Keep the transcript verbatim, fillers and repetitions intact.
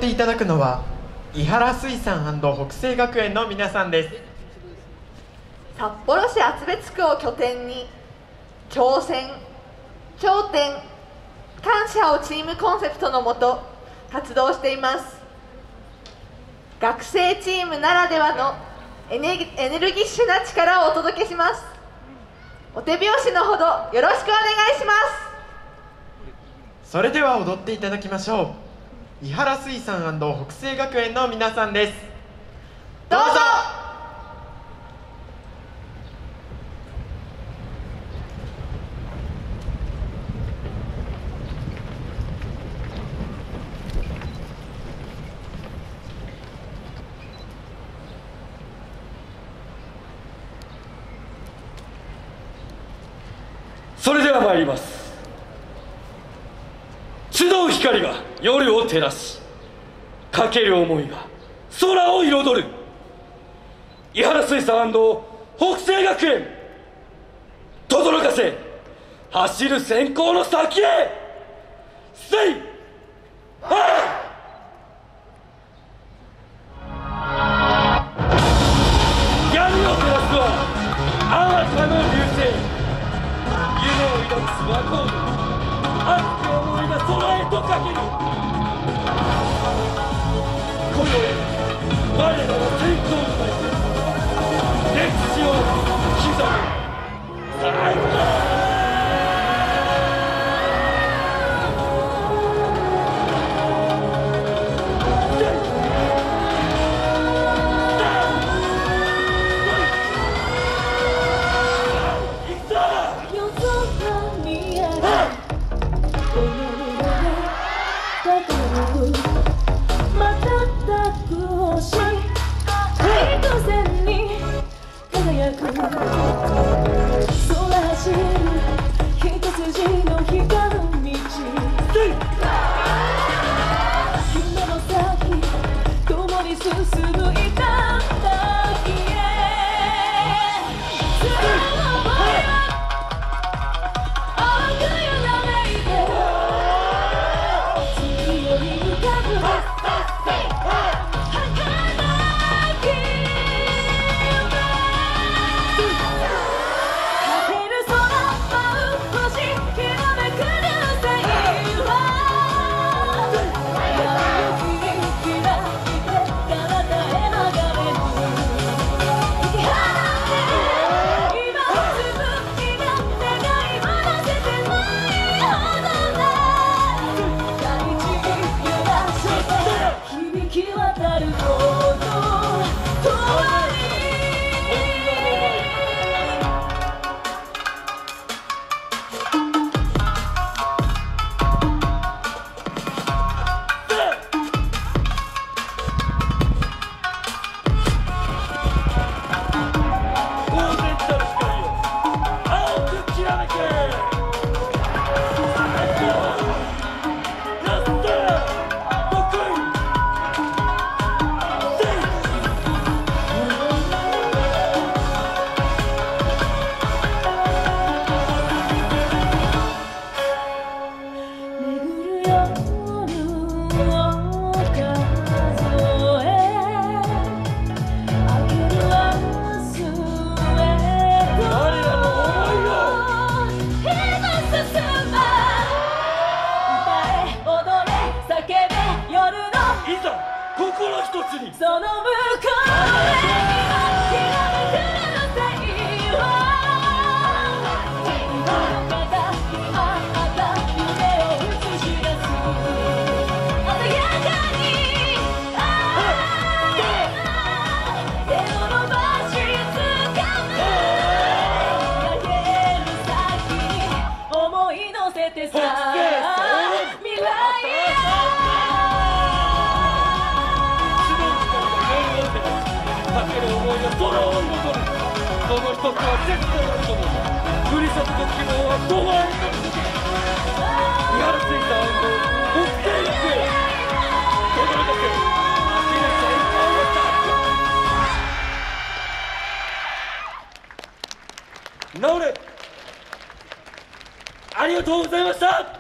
っていただくのは伊原水産北西学園の皆さんです。 札幌市厚別区を拠点に挑戦、頂点、感謝をチームコンセプトのもと活動しています。学生チームならではのエネエネルギッシュな力をお届けします。お手拍子のほどよろしくお願いします。 それでは踊っていただきましょう。伊原水産北西学園の皆さんです。 どうぞ。 それでは参ります。集う光が夜を照らし、かける思いが空を彩る伊原水産北西学園。轟かせ走る閃光の先へ。せいは闇を照らすはあまたの流星。夢を抱くスワコード、熱き思いが空へとかける。今宵我らは先頭になり歴史を刻む。最高。 その向こうへきらめく流星はまたまた夢を映し出す鮮やかに手を伸ばし掴む投げる先に思い乗せてさ未来へかける思いが空を彩る。その一つは絶対なると思う。降り注ぐ希望は止まらない。伊原水産北西学園轟かせ走る閃光の先。直れありがとうございました。